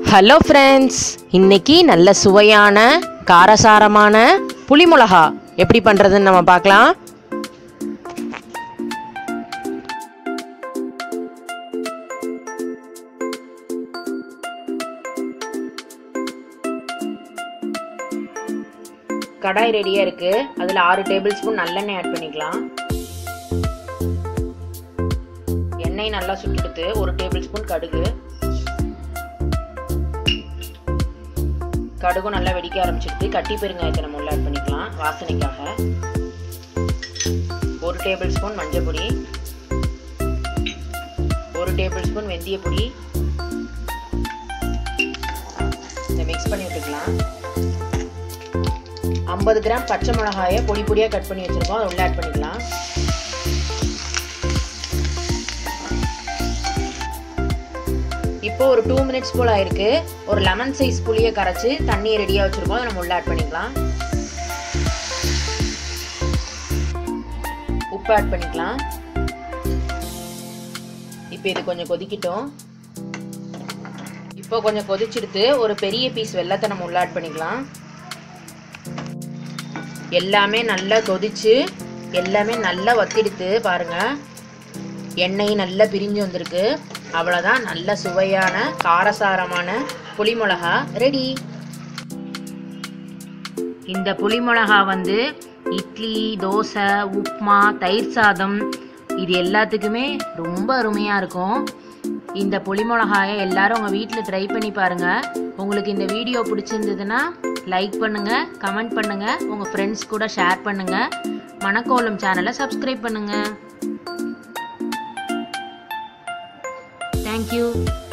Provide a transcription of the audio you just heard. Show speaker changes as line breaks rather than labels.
Hello friends, இன்னைக்கு நல்ல சுவையான காரசாரமான புளி மிளகா எப்படி பண்ணுறதுன்னு நம்ம பார்க்கலாம். கடாய் ரெடியாக இருக்குது. அதில் 6 டேபிள் ஸ்பூன் நல்லெண்ணெய் ஆட் பண்ணிக்கலாம். எண்ணெய் நல்லா சுட்டுடுத்து 1 டேபிள் ஸ்பூன் கடுகு. கடுகும் நல்லா வெடிக்க ஆரம்பிச்சிடுது. கட்டி பெருங்காயத்தை நம்ம உள்ள ஆட் பண்ணிக்கலாம் வாசனைக்காக. 1 டேபிள் ஸ்பூன் மஞ்சள் பொடி, 1 டேபிள் ஸ்பூன் வெந்தய பொடி. இதை மிக்ஸ் பண்ணி விட்டுக்கலாம். 50 கிராம் பச்சை மிளகாயை பொடி பொடியாக கட் பண்ணி வச்சுருக்கோம், அதை உள்ள ஆட் பண்ணிக்கலாம். இப்போ ஒரு 2 மினிட்ஸ் போல் ஆயிருக்கு. ஒரு லெமன் சைஸ் புளியை கரைச்சி தண்ணியை ரெடியாக வச்சுருக்கோம், அதை நம்ம உள்ள ஆட் பண்ணிக்கலாம். உப்பு ஆட் பண்ணிக்கலாம். இப்போ இது கொஞ்சம் கொதிக்கட்டும். இப்போ கொஞ்சம் கொதிச்செடுத்து ஒரு பெரிய பீஸ் வெல்லத்தை நம்ம உள்ள ஆட் பண்ணிக்கலாம். எல்லாமே நல்லா கொதிச்சு எல்லாமே நல்லா வத்திடுத்து பாருங்க. எண்ணெய் நல்லா பிரிஞ்சு வந்திருக்கு. அவ்வளோதான், நல்ல சுவையான காரசாரமான புளி மிளகா ரெடி. இந்த புளி மிளகா இட்லி, தோசை, உப்புமா, தயிர் சாதம் இது எல்லாத்துக்குமே ரொம்ப அருமையாக இருக்கும். இந்த புளி மிளகாயை எல்லாரும் உங்கள் வீட்டில் ட்ரை பண்ணி பாருங்கள். உங்களுக்கு இந்த வீடியோ பிடிச்சிருந்ததுன்னா லைக் பண்ணுங்கள், கமெண்ட் பண்ணுங்கள், உங்கள் ஃப்ரெண்ட்ஸ் கூட ஷேர் பண்ணுங்கள். மணக்கோலம் சேனலை சப்ஸ்கிரைப் பண்ணுங்கள். Thank you.